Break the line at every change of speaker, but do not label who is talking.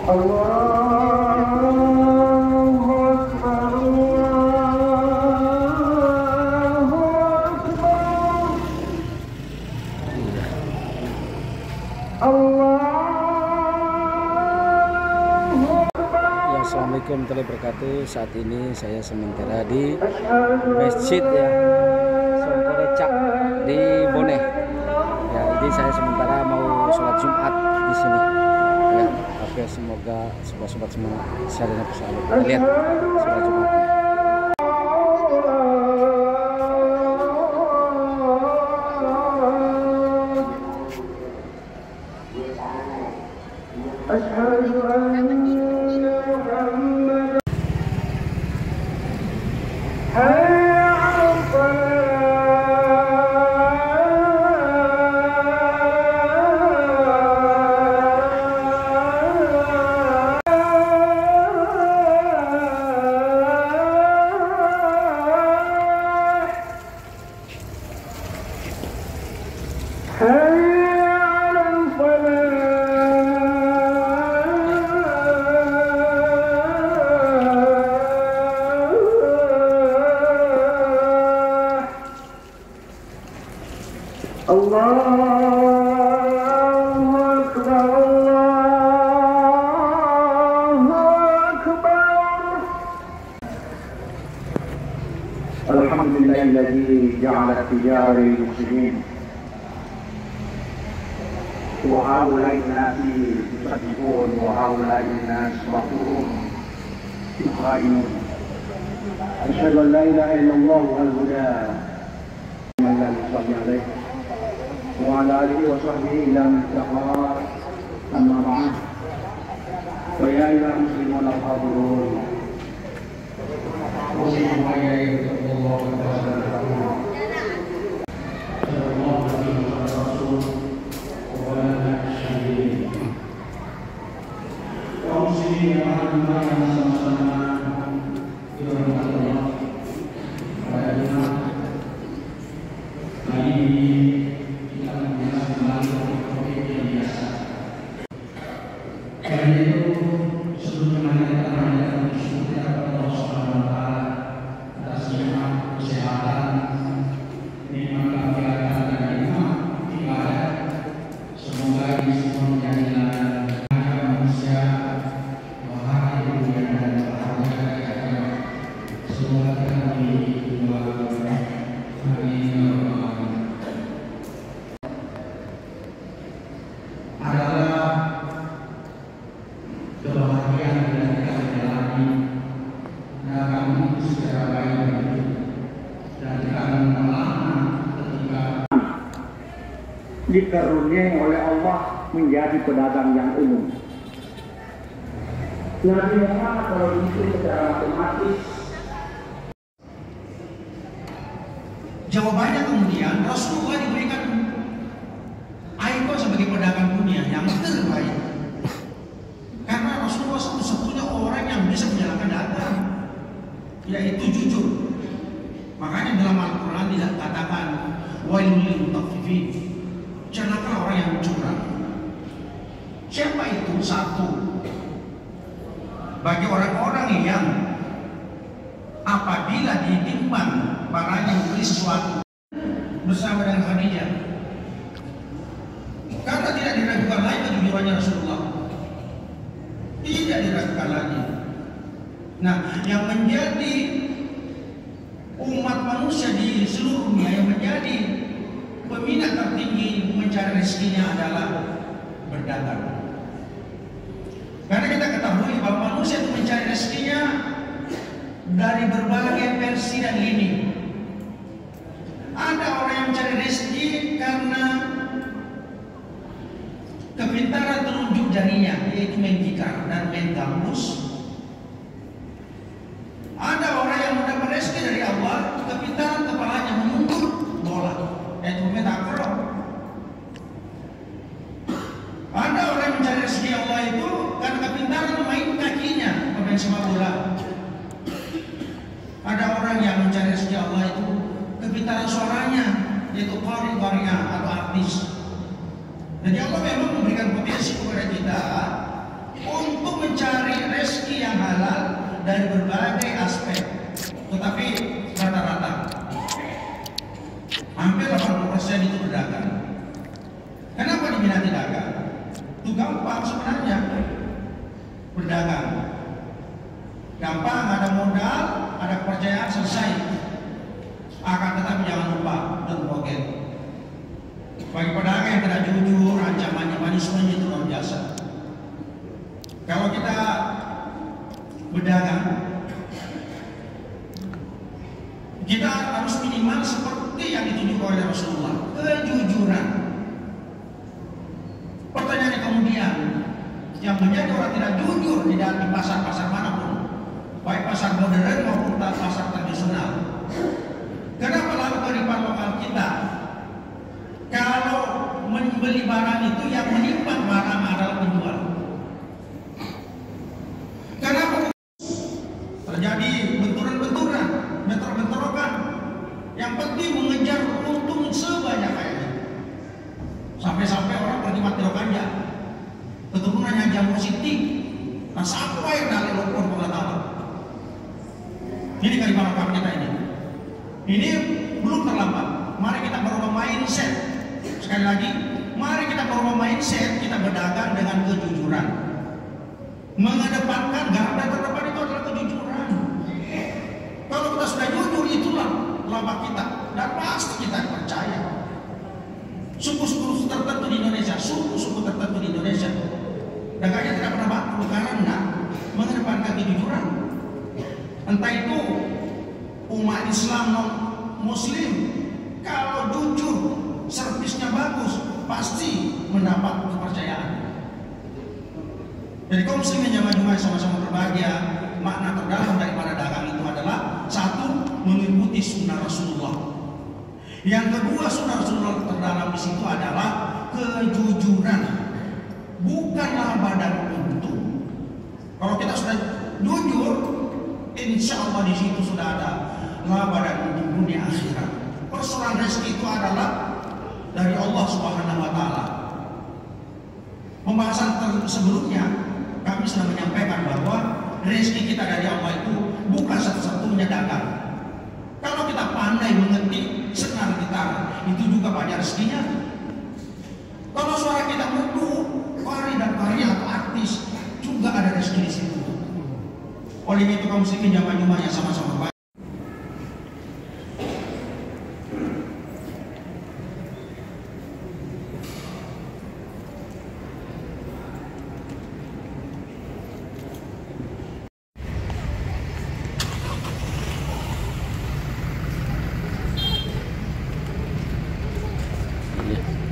Assalamualaikum warahmatullahi wabarakatuh. Saat ini saya sementara di masjid ya Songkorecak di Boneh. Ya, jadi saya sementara mau sholat Jumat di sini. Ya, oke, semoga sobat-sobat semua sadar dan bersalah. Kita lihat sholat Jumatnya.
Alhamdulillahilladzi ja'ala tijara muslimin wa haula'i nasi yusabbihun wa haula'i nas maqrun yuqainun asyhadu an la ilaha illallah wal huda man la yusalli alaihi wa ala alihi wa sahbihi ila mustaqar amma ba'd wa ya ayyuhal muslimun al-hadirun dikaruniai oleh Allah menjadi pedagang yang umum. Nabi Muhammad kalau itu secara matematis.
Jawabannya kemudian Rasulullah diberikan icon sebagai pedagang dunia yang terbaik. Karena Rasulullah satu-satunya orang yang bisa menjalankan data, yaitu jujur. Makanya dalam Al-Quran tidak katakan wailul lil mutaffifin. Celaka orang yang curang. Siapa itu? Satu, bagi orang-orang yang apabila ditimbang barangnya membeli sesuatu bersama dengan Khadijah, karena tidak diragukan lagi kejujurannya Rasulullah, tidak diragukan lagi. Nah, yang menjadi umat manusia di seluruh dunia yang menjadi peminat tertinggi mencari rezekinya adalah berdagang. Karena kita ketahui bahwa manusia itu mencari rezekinya dari berbagai versi dan lini. Ada orang yang mencari rezeki karena kepintaran telunjuk jarinya, yaitu main tikar dan main gambus. Ada orang yang mendapat rezeki dari Allah, kepintaran kepalanya menunggu bola, yaitu main takraw. Ada orang yang mencari rezeki Allah itu karena kepintaran main kakinya, pemain sepak bola. Ada orang yang mencari rezeki Allah itu kepintaran suaranya, yaitu qari-qari'ah atau artis. Jadi Allah memang memberikan potensi kepada kita untuk rezeki yang halal dari berbagai aspek. Tetapi rata-rata hampir 80% itu berdagang. Kenapa diminati dagang? Itu gampang sebenarnya. Berdagang gampang, ada modal, ada kepercayaan, selesai. Akan tetapi jangan lupa dan forget, bagi pedagang yang tidak jujur, ancamannya, punishment itu luar biasa. Kalau kita berdagang, kita harus minimal seperti yang ditunjukkan oleh Rasulullah, kejujuran. Pertanyaan kemudian, yang menjadi orang tidak jujur di dalam pasar-pasar manapun, baik pasar modern maupun pasar tradisional. Kenapa lalu kearifan lokal kita, kalau membeli barang itu yang menyimpan barang adalah penjual? Kenapa terjadi benturan-benturan, bentrok-bentrokan? Yang penting mengejar untung sebanyak-banyaknya. Sampai-sampai orang pergi mati rokanya, keturunannya jamur sitik, nah sampai dari lumpur pengetahuan. Ini kearifan lokal kita ini. Ini belum terlambat. Mari kita berubah mindset. Sekali lagi, mari kita berubah mindset. Kita berdagang dengan kejujuran. Mengedepankan garda terdepan itu adalah kejujuran. Kalau kita sudah jujur, itulah laba kita, dan pasti kita percaya. Suku-suku tertentu di Indonesia, suku-suku tertentu di Indonesia, dagangnya tidak pernah bangkrut karena mengedepankan kejujuran. Entah itu umat Islam non Muslim, kalau jujur, servisnya bagus, pasti mendapat kepercayaan. Jadi kaum muslimin yang Jumat sama-sama berbahagia. Makna terdalam daripada dagang itu adalah satu, mengikuti sunnah Rasulullah. Yang kedua, sunnah Rasulullah terdalam di situ adalah kejujuran, bukanlah badan untung. Kalau kita sudah jujur, insya Allah di situ sudah ada laba dan untung dunia akhirat. Persoalan rezeki itu adalah dari Allah Subhanahu wa Ta'ala. Pembahasan sebelumnya kami sudah menyampaikan bahwa rezeki kita dari Allah itu bukan satu-satunya dagang. Kalau kita pandai mengetik senar gitar, itu juga banyak rezekinya. Kalau suara kita merdu, kari dan karya atau artis, juga ada rezeki di situ. Oleh itu kaum muslimin jamaah Jumat yang sama-sama baik.
Iya.